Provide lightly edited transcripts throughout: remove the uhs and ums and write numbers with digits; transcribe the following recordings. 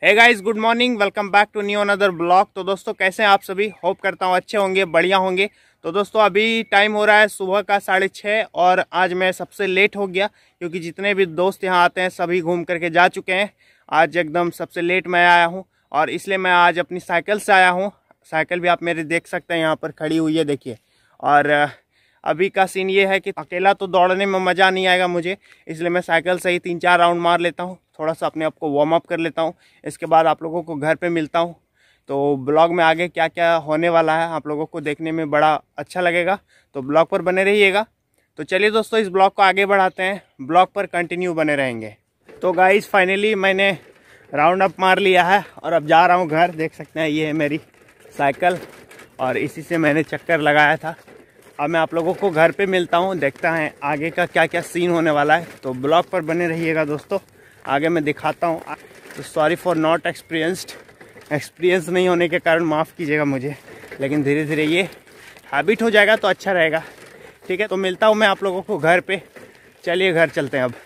Hey guys, good morning, welcome back to new another blog. तो दोस्तों कैसे हैं आप सभी? होप करता हूँ अच्छे होंगे, बढ़िया होंगे। तो दोस्तों अभी टाइम हो रहा है सुबह का 6:30 और आज मैं सबसे लेट हो गया क्योंकि जितने भी दोस्त यहाँ आते हैं सभी घूम करके जा चुके हैं। आज एकदम सबसे लेट मैं आया हूँ और इसलिए मैं आज अपनी साइकिल से आया हूँ। साइकिल भी आप मेरी देख सकते हैं यहाँ पर खड़ी हुई है, देखिए। और अभी का सीन ये है कि अकेला तो दौड़ने में मज़ा नहीं आएगा मुझे, इसलिए मैं साइकिल से ही 3-4 राउंड मार लेता हूँ, थोड़ा सा अपने आप को वार्म अप कर लेता हूँ। इसके बाद आप लोगों को घर पे मिलता हूँ। तो ब्लॉग में आगे क्या क्या होने वाला है आप लोगों को देखने में बड़ा अच्छा लगेगा, तो ब्लॉग पर बने रहिएगा। तो चलिए दोस्तों इस ब्लॉग को आगे बढ़ाते हैं, ब्लॉग पर कंटिन्यू बने रहेंगे। तो गाइस फाइनली मैंने राउंड अप मार लिया है और अब जा रहा हूँ घर। देख सकते हैं ये है मेरी साइकिल और इसी से मैंने चक्कर लगाया था। अब मैं आप लोगों को घर पे मिलता हूँ, देखता है आगे का क्या क्या सीन होने वाला है। तो ब्लॉग पर बने रहिएगा दोस्तों, आगे मैं दिखाता हूँ। तो सॉरी फॉर नॉट एक्सपीरियंस नहीं होने के कारण माफ़ कीजिएगा मुझे, लेकिन धीरे धीरे ये हैबिट हो जाएगा तो अच्छा रहेगा। ठीक है, तो मिलता हूँ मैं आप लोगों को घर पे। चलिए घर चलते हैं अब।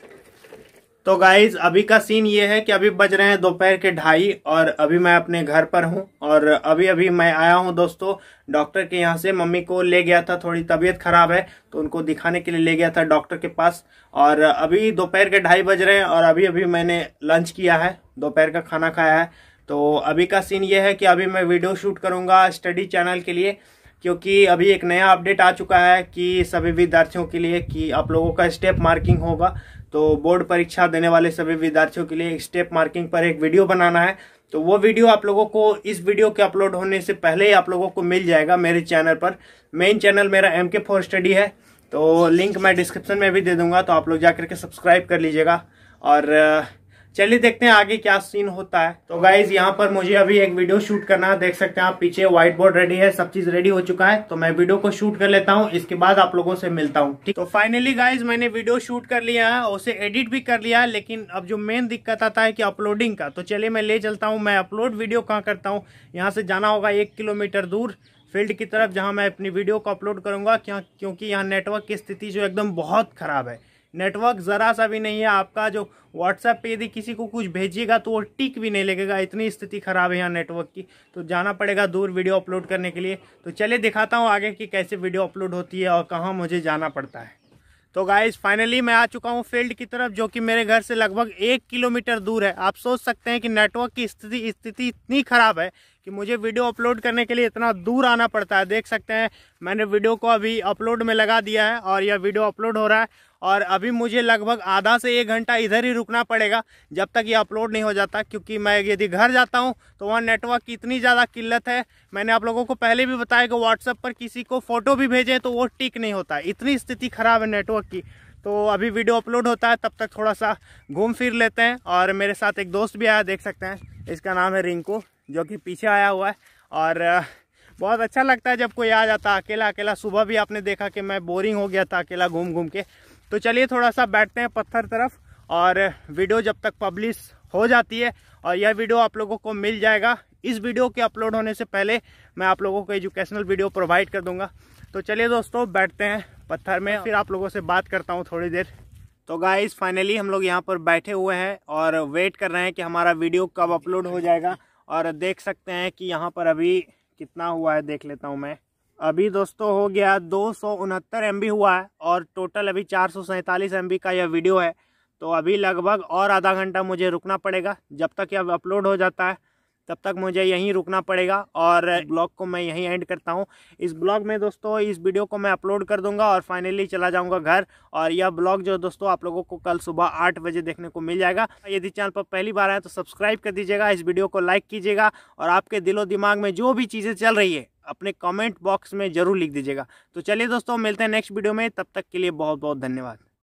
तो गाइज अभी का सीन ये है कि अभी बज रहे हैं दोपहर के 2:30 और अभी मैं अपने घर पर हूँ। और अभी मैं आया हूँ दोस्तों डॉक्टर के यहाँ से। मम्मी को ले गया था, थोड़ी तबीयत खराब है तो उनको दिखाने के लिए ले गया था डॉक्टर के पास। और अभी दोपहर के 2:30 बज रहे हैं और अभी मैंने लंच किया है, दोपहर का खाना खाया है। तो अभी का सीन ये है कि अभी मैं वीडियो शूट करूँगा स्टडी चैनल के लिए, क्योंकि अभी एक नया अपडेट आ चुका है कि सभी विद्यार्थियों के लिए कि आप लोगों का स्टेप मार्किंग होगा। तो बोर्ड परीक्षा देने वाले सभी विद्यार्थियों के लिए स्टेप मार्किंग पर एक वीडियो बनाना है। तो वो वीडियो आप लोगों को इस वीडियो के अपलोड होने से पहले ही आप लोगों को मिल जाएगा मेरे चैनल पर। मेन चैनल मेरा MK4 स्टडी है, तो लिंक मैं डिस्क्रिप्शन में भी दे दूंगा, तो आप लोग जाकर के सब्सक्राइब कर लीजिएगा। और चलिए देखते हैं आगे क्या सीन होता है। तो गाइज यहाँ पर मुझे अभी एक वीडियो शूट करना है, देख सकते हैं आप पीछे व्हाइट बोर्ड रेडी है, सब चीज रेडी हो चुका है। तो मैं वीडियो को शूट कर लेता हूँ, इसके बाद आप लोगों से मिलता हूँ। ठीक, तो फाइनली गाइज मैंने वीडियो शूट कर लिया है, उसे एडिट भी कर लिया है, लेकिन अब जो मेन दिक्कत आता है कि अपलोडिंग का। तो चलिए मैं ले चलता हूँ, मैं अपलोड वीडियो कहाँ करता हूँ। यहाँ से जाना होगा 1 किलोमीटर दूर फील्ड की तरफ, जहाँ मैं अपनी वीडियो को अपलोड करूँगा। क्योंकि यहाँ नेटवर्क की स्थिति जो एकदम बहुत खराब है, नेटवर्क ज़रा सा भी नहीं है। आपका जो व्हाट्सएप पे यदि किसी को कुछ भेजिएगा तो वो टिक भी नहीं लगेगा, इतनी स्थिति खराब है यहाँ नेटवर्क की। तो जाना पड़ेगा दूर वीडियो अपलोड करने के लिए। तो चलिए दिखाता हूँ आगे कि कैसे वीडियो अपलोड होती है और कहाँ मुझे जाना पड़ता है। तो गाइज फाइनली मैं आ चुका हूँ फील्ड की तरफ, जो कि मेरे घर से लगभग 1 किलोमीटर दूर है। आप सोच सकते हैं कि नेटवर्क की स्थिति इतनी ख़राब है कि मुझे वीडियो अपलोड करने के लिए इतना दूर आना पड़ता है। देख सकते हैं मैंने वीडियो को अभी अपलोड में लगा दिया है और यह वीडियो अपलोड हो रहा है। और अभी मुझे लगभग आधा से 1 घंटा इधर ही रुकना पड़ेगा जब तक ये अपलोड नहीं हो जाता, क्योंकि मैं यदि घर जाता हूँ तो वहाँ नेटवर्क की इतनी ज़्यादा किल्लत है। मैंने आप लोगों को पहले भी बताया कि व्हाट्सएप पर किसी को फ़ोटो भी भेजें तो वो टिक नहीं होता, इतनी स्थिति ख़राब है नेटवर्क की। तो अभी वीडियो अपलोड होता है, तब तक थोड़ा सा घूम फिर लेते हैं। और मेरे साथ एक दोस्त भी आया, देख सकते हैं, इसका नाम है रिंकू, जो कि पीछे आया हुआ है। और बहुत अच्छा लगता है जब कोई आ जाता है अकेला अकेला। सुबह भी आपने देखा कि मैं बोरिंग हो गया था अकेला घूम घूम के। तो चलिए थोड़ा सा बैठते हैं पत्थर तरफ, और वीडियो जब तक पब्लिश हो जाती है और यह वीडियो आप लोगों को मिल जाएगा। इस वीडियो के अपलोड होने से पहले मैं आप लोगों को एजुकेशनल वीडियो प्रोवाइड कर दूंगा। तो चलिए दोस्तों बैठते हैं पत्थर में, फिर आप लोगों से बात करता हूँ थोड़ी देर। तो गाइस फाइनली हम लोग यहाँ पर बैठे हुए हैं और वेट कर रहे हैं कि हमारा वीडियो कब अपलोड हो जाएगा। और देख सकते हैं कि यहाँ पर अभी कितना हुआ है, देख लेता हूँ मैं। अभी दोस्तों हो गया 269 MB हुआ है और टोटल अभी 447 MB का यह वीडियो है। तो अभी लगभग और आधा घंटा मुझे रुकना पड़ेगा। जब तक यह अपलोड हो जाता है तब तक मुझे यहीं रुकना पड़ेगा और ब्लॉग को मैं यहीं एंड करता हूं। इस ब्लॉग में दोस्तों इस वीडियो को मैं अपलोड कर दूंगा और फाइनली चला जाऊंगा घर। और यह ब्लॉग जो दोस्तों आप लोगों को कल सुबह 8 बजे देखने को मिल जाएगा। यदि चैनल पर पहली बार आए तो सब्सक्राइब कर दीजिएगा, इस वीडियो को लाइक कीजिएगा और आपके दिलो दिमाग में जो भी चीज़ें चल रही है अपने कमेंट बॉक्स में ज़रूर लिख दीजिएगा। तो चलिए दोस्तों मिलते हैं नेक्स्ट वीडियो में, तब तक के लिए बहुत बहुत धन्यवाद।